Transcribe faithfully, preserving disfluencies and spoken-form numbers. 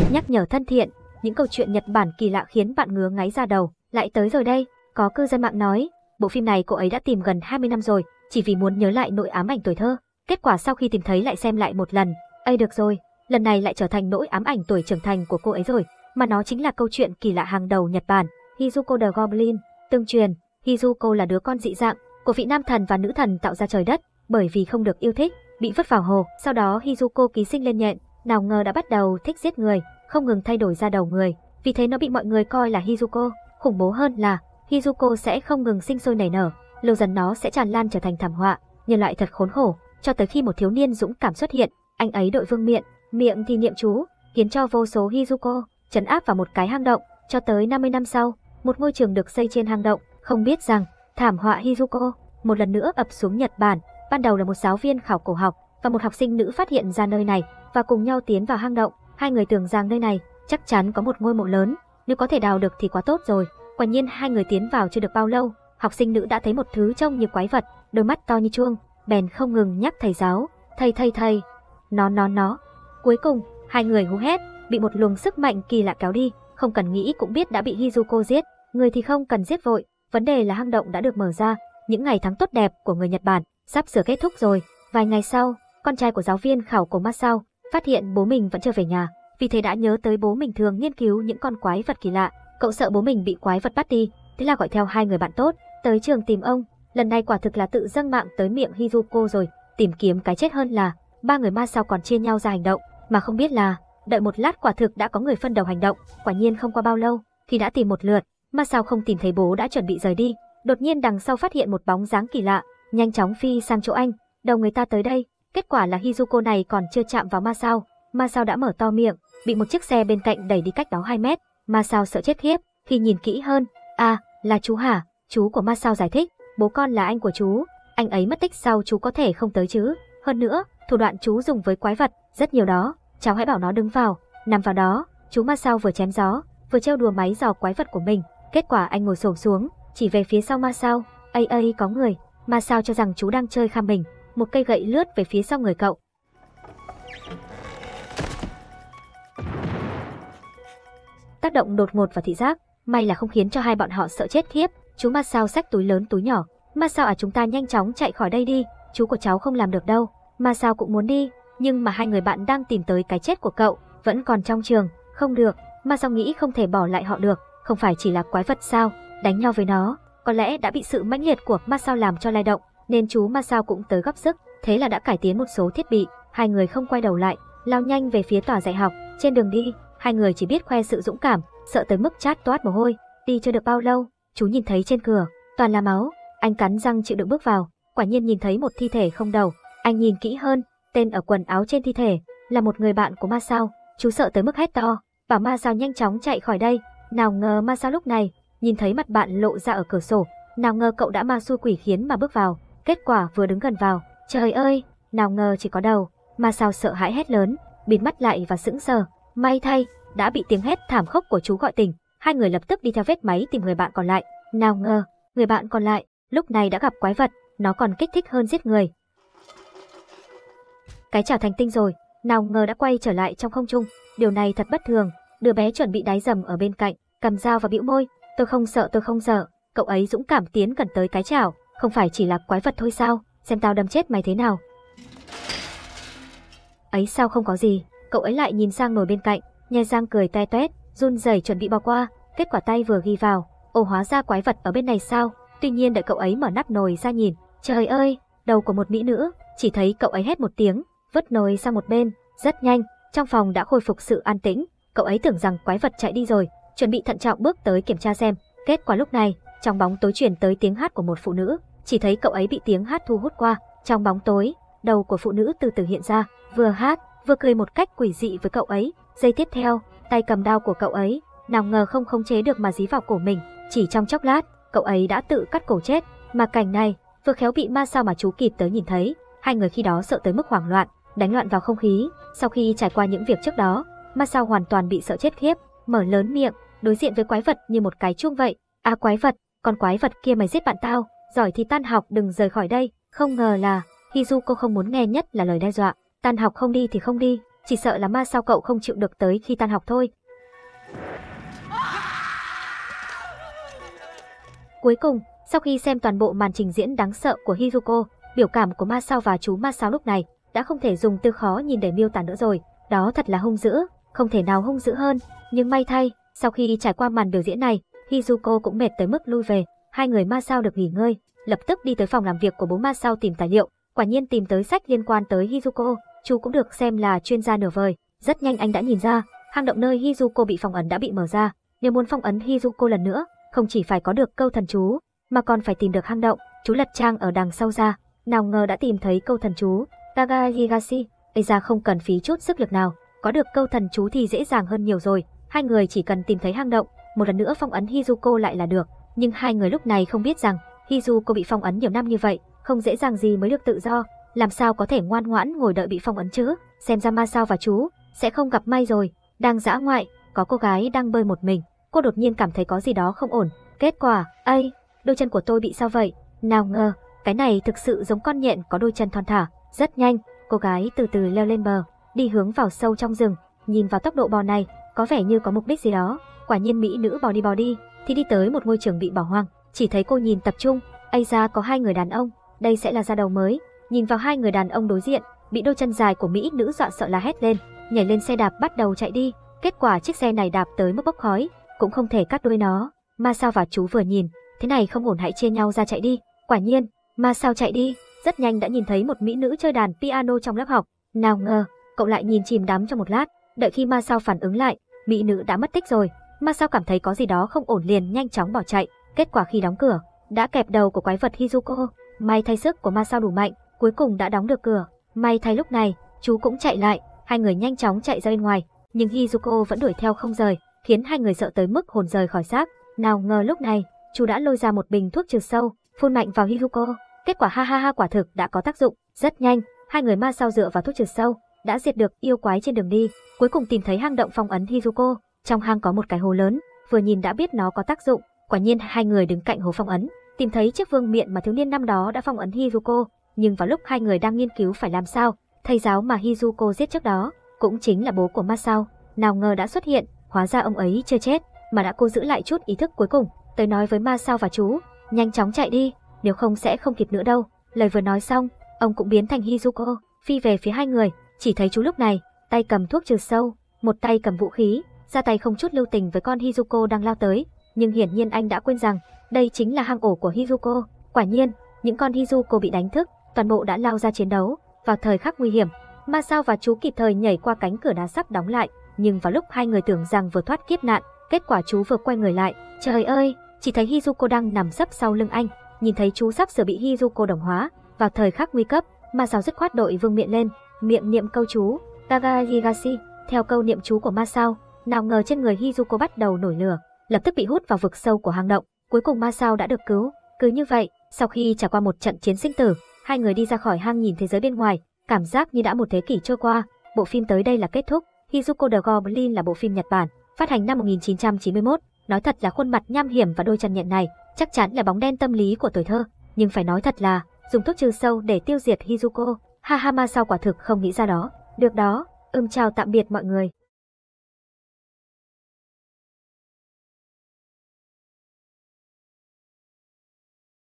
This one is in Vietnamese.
Nhắc nhở thân thiện, những câu chuyện Nhật Bản kỳ lạ khiến bạn ngứa ngáy da đầu. Lại tới rồi đây, có cư dân mạng nói, bộ phim này cô ấy đã tìm gần hai mươi năm rồi, chỉ vì muốn nhớ lại nỗi ám ảnh tuổi thơ. Kết quả sau khi tìm thấy lại xem lại một lần. Ây được rồi, lần này lại trở thành nỗi ám ảnh tuổi trưởng thành của cô ấy rồi, mà nó chính là câu chuyện kỳ lạ hàng đầu Nhật Bản, Hizuko the Goblin. Tương truyền, Hizuko là đứa con dị dạng của vị nam thần và nữ thần tạo ra trời đất, bởi vì không được yêu thích, bị vứt vào hồ. Sau đó Hizuko ký sinh lên nhện, nào ngờ đã bắt đầu thích giết người, không ngừng thay đổi da đầu người. Vì thế nó bị mọi người coi là Hizuko. Khủng bố hơn là Hizuko sẽ không ngừng sinh sôi nảy nở, lâu dần nó sẽ tràn lan trở thành thảm họa. Nhân loại thật khốn khổ, cho tới khi một thiếu niên dũng cảm xuất hiện, anh ấy đội vương miện, miệng thì niệm chú, khiến cho vô số Hizuko trấn áp vào một cái hang động. Cho tới năm mươi năm sau, một ngôi trường được xây trên hang động. Không biết rằng thảm họa Hizuko một lần nữa ập xuống Nhật Bản. Ban đầu là một giáo viên khảo cổ học và một học sinh nữ phát hiện ra nơi này và cùng nhau tiến vào hang động. Hai người tưởng rằng nơi này chắc chắn có một ngôi mộ lớn, nếu có thể đào được thì quá tốt rồi. Quả nhiên hai người tiến vào chưa được bao lâu, học sinh nữ đã thấy một thứ trông như quái vật, đôi mắt to như chuông, bèn không ngừng nhắc thầy giáo, thầy thầy thầy, nó nó nó. Cuối cùng, hai người hú hét, bị một luồng sức mạnh kỳ lạ kéo đi, không cần nghĩ cũng biết đã bị Hizuko giết. Người thì không cần giết vội, vấn đề là hang động đã được mở ra. Những ngày tháng tốt đẹp của người Nhật Bản sắp sửa kết thúc rồi. Vài ngày sau, con trai của giáo viên khảo cổ Masao phát hiện bố mình vẫn chưa về nhà, vì thế đã nhớ tới bố mình thường nghiên cứu những con quái vật kỳ lạ. Cậu sợ bố mình bị quái vật bắt đi, thế là gọi theo hai người bạn tốt tới trường tìm ông. Lần này quả thực là tự dâng mạng tới miệng Hizuko rồi. Tìm kiếm cái chết hơn là ba người Masao còn chia nhau ra hành động, mà không biết là đợi một lát quả thực đã có người phân đầu hành động. Quả nhiên không qua bao lâu, khi đã tìm một lượt, Masao không tìm thấy bố đã chuẩn bị rời đi. Đột nhiên đằng sau phát hiện một bóng dáng kỳ lạ, nhanh chóng phi sang chỗ anh, đầu người ta tới đây. Kết quả là Hizuko này còn chưa chạm vào Masao, Masao đã mở to miệng, bị một chiếc xe bên cạnh đẩy đi cách đó hai mét. Masao sợ chết khiếp, khi nhìn kỹ hơn, à, là chú hả? Chú của Masao giải thích, bố con là anh của chú, anh ấy mất tích sao chú có thể không tới chứ? Hơn nữa, thủ đoạn chú dùng với quái vật rất nhiều đó, cháu hãy bảo nó đứng vào, nằm vào đó. Chú Masao vừa chém gió, vừa trêu đùa máy dò quái vật của mình. Kết quả anh ngồi xổm xuống, chỉ về phía sau Masao, ây ây có người. Masao cho rằng chú đang chơi kham mình, một cây gậy lướt về phía sau người cậu. Tác động đột ngột vào thị giác, may là không khiến cho hai bọn họ sợ chết khiếp. Chú Masao xách túi lớn túi nhỏ. Masao à, chúng ta nhanh chóng chạy khỏi đây đi, chú của cháu không làm được đâu. Masao cũng muốn đi, nhưng mà hai người bạn đang tìm tới cái chết của cậu vẫn còn trong trường, không được. Masao nghĩ không thể bỏ lại họ được, không phải chỉ là quái vật sao? Đánh nhau với nó, có lẽ đã bị sự mãnh liệt của Masao làm cho lay động, nên chú Masao cũng tới góp sức, thế là đã cải tiến một số thiết bị. Hai người không quay đầu lại, lao nhanh về phía tòa dạy học. Trên đường đi, hai người chỉ biết khoe sự dũng cảm, sợ tới mức chát toát mồ hôi. Đi chưa được bao lâu, chú nhìn thấy trên cửa toàn là máu, anh cắn răng chịu đựng bước vào, quả nhiên nhìn thấy một thi thể không đầu. Anh nhìn kỹ hơn, tên ở quần áo trên thi thể là một người bạn của Masao. Chú sợ tới mức hét to, bảo Masao nhanh chóng chạy khỏi đây. Nào ngờ Masao lúc này nhìn thấy mặt bạn lộ ra ở cửa sổ, nào ngờ cậu đã ma xui quỷ khiến mà bước vào. Kết quả vừa đứng gần vào, trời ơi, nào ngờ chỉ có đầu. Masao sợ hãi hét lớn, bịt mắt lại và sững sờ. May thay, đã bị tiếng hét thảm khốc của chú gọi tỉnh. Hai người lập tức đi theo vết máy tìm người bạn còn lại. Nào ngờ, người bạn còn lại lúc này đã gặp quái vật, nó còn kích thích hơn giết người. Cái chảo thành tinh rồi, nào ngờ đã quay trở lại trong không trung. Điều này thật bất thường. Đứa bé chuẩn bị đái dầm ở bên cạnh, cầm dao và bĩu môi. Tôi không sợ, tôi không sợ. Cậu ấy dũng cảm tiến gần tới cái chảo. Không phải chỉ là quái vật thôi sao? Xem tao đâm chết mày thế nào. Ấy sao không có gì. Cậu ấy lại nhìn sang nồi bên cạnh, nhe răng cười toe toét, run rẩy chuẩn bị bỏ qua. Kết quả tay vừa ghi vào, ồ, hóa ra quái vật ở bên này sao? Tuy nhiên đợi cậu ấy mở nắp nồi ra nhìn, trời ơi, đầu của một mỹ nữ. Chỉ thấy cậu ấy hét một tiếng, vứt nồi sang một bên. Rất nhanh, trong phòng đã khôi phục sự an tĩnh. Cậu ấy tưởng rằng quái vật chạy đi rồi, chuẩn bị thận trọng bước tới kiểm tra xem. Kết quả lúc này, trong bóng tối truyền tới tiếng hát của một phụ nữ. Chỉ thấy cậu ấy bị tiếng hát thu hút qua. Trong bóng tối, đầu của phụ nữ từ từ hiện ra, vừa hát vừa cười một cách quỷ dị với cậu ấy. Giây tiếp theo, tay cầm đao của cậu ấy nào ngờ không khống chế được mà dí vào cổ mình. Chỉ trong chốc lát, cậu ấy đã tự cắt cổ chết. Mà cảnh này vừa khéo bị Masao mà chú kịp tới nhìn thấy. Hai người khi đó sợ tới mức hoảng loạn, đánh loạn vào không khí. Sau khi trải qua những việc trước đó, Masao hoàn toàn bị sợ chết khiếp, mở lớn miệng, đối diện với quái vật như một cái chuông vậy. À quái vật, con quái vật kia mày giết bạn tao, giỏi thì tan học đừng rời khỏi đây. Không ngờ là Hizuko không muốn nghe nhất là lời đe dọa. Tan học không đi thì không đi, chỉ sợ là ma sao cậu không chịu được tới khi tan học thôi. Cuối cùng, sau khi xem toàn bộ màn trình diễn đáng sợ của Hizuko, biểu cảm của ma sao và chú ma sao lúc này đã không thể dùng từ khó nhìn để miêu tả nữa rồi. Đó thật là hung dữ, không thể nào hung dữ hơn. Nhưng may thay, sau khi trải qua màn biểu diễn này, Hizuko cũng mệt tới mức lui về. Hai người ma sao được nghỉ ngơi, lập tức đi tới phòng làm việc của bố ma sao tìm tài liệu. Quả nhiên tìm tới sách liên quan tới Hizuko. Chú cũng được xem là chuyên gia nửa vời. Rất nhanh anh đã nhìn ra, hang động nơi Hizuko bị phong ấn đã bị mở ra. Nếu muốn phong ấn Hizuko lần nữa, không chỉ phải có được câu thần chú, mà còn phải tìm được hang động. Chú lật trang ở đằng sau ra, nào ngờ đã tìm thấy câu thần chú Taga Higashi. Bây giờ không cần phí chút sức lực nào, có được câu thần chú thì dễ dàng hơn nhiều rồi. Hai người chỉ cần tìm thấy hang động, một lần nữa phong ấn Hizuko lại là được. Nhưng hai người lúc này không biết rằng Hizuko bị phong ấn nhiều năm như vậy, không dễ dàng gì mới được tự do, làm sao có thể ngoan ngoãn ngồi đợi bị phong ấn chứ? Xem ra ma sao và chú sẽ không gặp may rồi. Đang dã ngoại, có cô gái đang bơi một mình, cô đột nhiên cảm thấy có gì đó không ổn. Kết quả, ây, đôi chân của tôi bị sao vậy? Nào ngờ, cái này thực sự giống con nhện có đôi chân thon thả. Rất nhanh, cô gái từ từ leo lên bờ, đi hướng vào sâu trong rừng. Nhìn vào tốc độ bò này, có vẻ như có mục đích gì đó. Quả nhiên mỹ nữ bò đi bò đi, thì đi tới một ngôi trường bị bỏ hoang. Chỉ thấy cô nhìn tập trung, ây ra có hai người đàn ông, đây sẽ là gia đầu mới. Nhìn vào hai người đàn ông đối diện, bị đôi chân dài của mỹ nữ dọa sợ la hét lên, nhảy lên xe đạp bắt đầu chạy đi. Kết quả chiếc xe này đạp tới mức bốc khói, cũng không thể cắt đuôi nó. Ma sao và chú vừa nhìn, thế này không ổn hãy chia nhau ra chạy đi. Quả nhiên, ma sao chạy đi, rất nhanh đã nhìn thấy một mỹ nữ chơi đàn piano trong lớp học. Nào ngờ, cậu lại nhìn chìm đắm trong một lát, đợi khi ma sao phản ứng lại, mỹ nữ đã mất tích rồi. Ma sao cảm thấy có gì đó không ổn liền nhanh chóng bỏ chạy. Kết quả khi đóng cửa, đã kẹp đầu của quái vật Hizuko. May thay sức của ma sao đủ mạnh, cuối cùng đã đóng được cửa. May thay lúc này, chú cũng chạy lại, hai người nhanh chóng chạy ra bên ngoài, nhưng Hizuko vẫn đuổi theo không rời, khiến hai người sợ tới mức hồn rời khỏi xác. Nào ngờ lúc này, chú đã lôi ra một bình thuốc trừ sâu, phun mạnh vào Hizuko. Kết quả ha ha ha quả thực đã có tác dụng. Rất nhanh, hai người ma sao dựa vào thuốc trừ sâu, đã diệt được yêu quái trên đường đi, cuối cùng tìm thấy hang động phong ấn Hizuko. Trong hang có một cái hồ lớn, vừa nhìn đã biết nó có tác dụng. Quả nhiên hai người đứng cạnh hồ phong ấn, tìm thấy chiếc vương miện mà thiếu niên năm đó đã phong ấn Hizuko. Nhưng vào lúc hai người đang nghiên cứu phải làm sao, thầy giáo mà Hizuko giết trước đó, cũng chính là bố của ma sao, nào ngờ đã xuất hiện. Hóa ra ông ấy chưa chết, mà đã cố giữ lại chút ý thức cuối cùng. Tới nói với ma sao và chú, nhanh chóng chạy đi, nếu không sẽ không kịp nữa đâu. Lời vừa nói xong, ông cũng biến thành Hizuko, phi về phía hai người. Chỉ thấy chú lúc này, tay cầm thuốc trừ sâu, một tay cầm vũ khí, ra tay không chút lưu tình với con Hizuko đang lao tới. Nhưng hiển nhiên anh đã quên rằng, đây chính là hang ổ của Hizuko. Quả nhiên, những con Hizuko bị đánh thức, toàn bộ đã lao ra chiến đấu. Vào thời khắc nguy hiểm, ma sao và chú kịp thời nhảy qua cánh cửa đá sắt đóng lại. Nhưng vào lúc hai người tưởng rằng vừa thoát kiếp nạn, kết quả chú vừa quay người lại, trời ơi, chỉ thấy Hizuko đang nằm sấp sau lưng anh. Nhìn thấy chú sắp sửa bị Hizuko đồng hóa, vào thời khắc nguy cấp, ma sao dứt khoát đội vương miện lên, miệng niệm câu chú Taga Higashi. Theo câu niệm chú của ma sao, nào ngờ trên người Hizuko bắt đầu nổi lửa, lập tức bị hút vào vực sâu của hang động. Cuối cùng ma sao đã được cứu. Cứ như vậy, sau khi trải qua một trận chiến sinh tử, hai người đi ra khỏi hang nhìn thế giới bên ngoài, cảm giác như đã một thế kỷ trôi qua. Bộ phim tới đây là kết thúc. Hizuko the Goblin là bộ phim Nhật Bản, phát hành năm một nghìn chín trăm chín mươi mốt. Nói thật là khuôn mặt nham hiểm và đôi chân nhện này chắc chắn là bóng đen tâm lý của tuổi thơ, nhưng phải nói thật là dùng thuốc trừ sâu để tiêu diệt Hizuko, ha ha ma sao quả thực không nghĩ ra đó. Được đó, ừm chào tạm biệt mọi người.